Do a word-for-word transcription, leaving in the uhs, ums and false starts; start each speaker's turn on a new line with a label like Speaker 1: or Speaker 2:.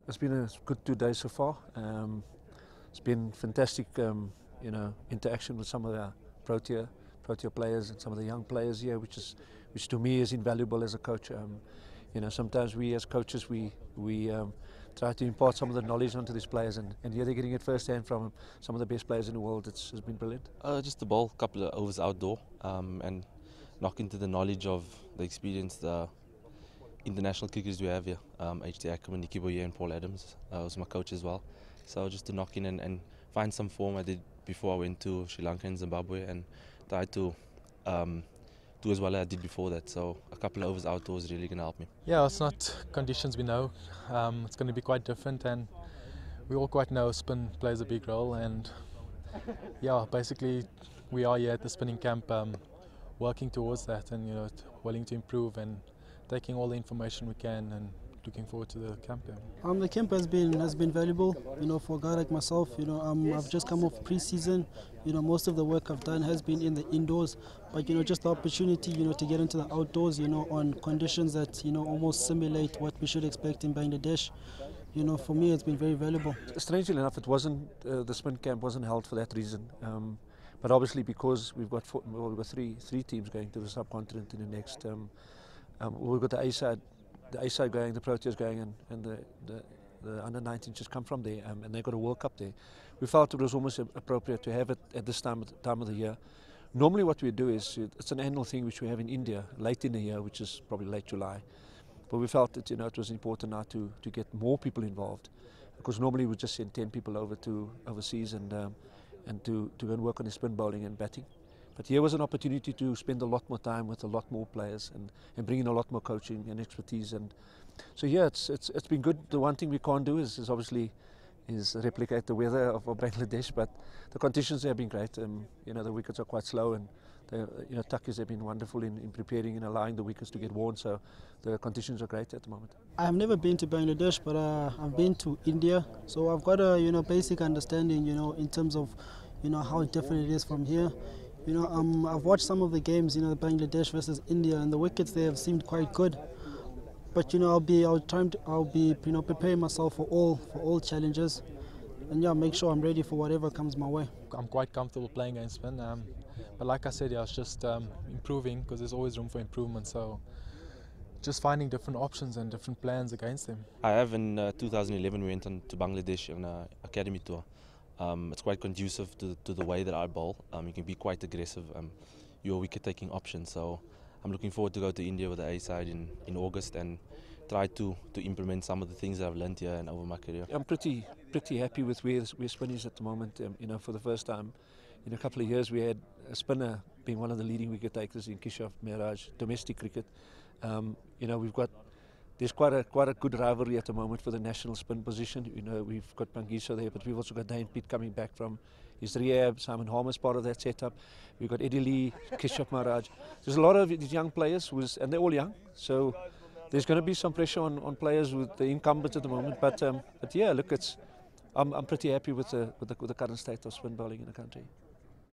Speaker 1: it's been a good two days so far. Um, it's been fantastic, um, you know, interaction with some of the Protea, Protea players and some of the young players here, which is, which to me is invaluable as a coach. Um, you know, sometimes we as coaches we we um, try to impart some of the knowledge onto these players, and, and here they're getting it firsthand from some of the best players in the world. It's, it's been brilliant.
Speaker 2: Uh, just the ball, couple of overs outdoor, um, and knock into the knowledge of the experienced uh, international kickers we have here. Um, H T Ackerman, Nicky Boye and Paul Adams uh, was my coach as well. So just to knock in and, and find some form I did before I went to Sri Lanka and Zimbabwe, and try to um, do as well as I did before that. So a couple of overs outdoors is really going to help me.
Speaker 3: Yeah, it's not conditions we know. Um, it's going to be quite different, and we all quite know spin plays a big role. And yeah, basically we are here at the spinning camp um, working towards that, and you know, willing to improve and taking all the information we can, and looking forward to the camp. Yeah.
Speaker 4: Um, the camp has been has been valuable, you know, for a guy like myself. You know, um, I've just come off pre-season. You know, most of the work I've done has been in the indoors, but you know, just the opportunity, you know, to get into the outdoors, you know, on conditions that you know almost simulate what we should expect in Bangladesh. You know, for me, it's been very valuable.
Speaker 1: Strangely enough, it wasn't uh, the spin camp wasn't held for that reason. Um, but obviously, because we've got four, well, we've got three three teams going to the subcontinent in the next. Um, um, we've got the A side. The A side going, the Proteas going, and, and the, the, the under nineteen just come from there, um, and they got a World Cup there. We felt it was almost appropriate to have it at this time, time of the year. Normally what we do is, it's an annual thing which we have in India, late in the year, which is probably late July. But we felt that you know it was important now to, to get more people involved, because normally we just send ten people over to overseas and, um, and to, to go and work on the spin bowling and batting. But here was an opportunity to spend a lot more time with a lot more players and, and bring in a lot more coaching and expertise. And so yeah, it's it's it's been good. The one thing we can't do is, is obviously is replicate the weather of, of Bangladesh, but the conditions have been great. Um, you know, the wickets are quite slow, and the you know Tuckers have been wonderful in, in preparing and allowing the wickets to get worn. So the conditions are great at the moment.
Speaker 4: I have never been to Bangladesh, but uh, I've been to India, so I've got a you know basic understanding, you know, in terms of you know how different it is from here. You know, um, I've watched some of the games, you know, Bangladesh versus India, and the wickets there have seemed quite good. But you know, I'll be, I'll try to, I'll be, you know, preparing myself for all, for all challenges, and yeah, make sure I'm ready for whatever comes my way.
Speaker 3: I'm quite comfortable playing against spin, um, but like I said, yeah, it's just um, improving, because there's always room for improvement. So just finding different options and different plans against them.
Speaker 2: I have in uh, two thousand eleven we went on to Bangladesh on an academy tour. Um, it's quite conducive to, to the way that I bowl. Um, you can be quite aggressive. Um, your wicket-taking option. So I'm looking forward to go to India with the A side in, in August and try to, to implement some of the things that I've learned here and over my career.
Speaker 1: I'm pretty pretty happy with where where spin is at the moment. Um, you know, for the first time in a couple of years, we had a spinner being one of the leading wicket takers in Kishore Mehraj domestic cricket. Um, you know, we've got. There's quite a quite a good rivalry at the moment for the national spin position. You know, we've got Pangiso there, but we've also got Dane Pitt coming back from his rehab. Simon Harmer's part of that setup. We've got Eddie Lee, Kishore Maharaj. There's a lot of these young players, who's, and they're all young. So there's going to be some pressure on, on players with the incumbents at the moment. But um, but yeah, look, it's I'm I'm pretty happy with the with the, with the current state of spin bowling in the country.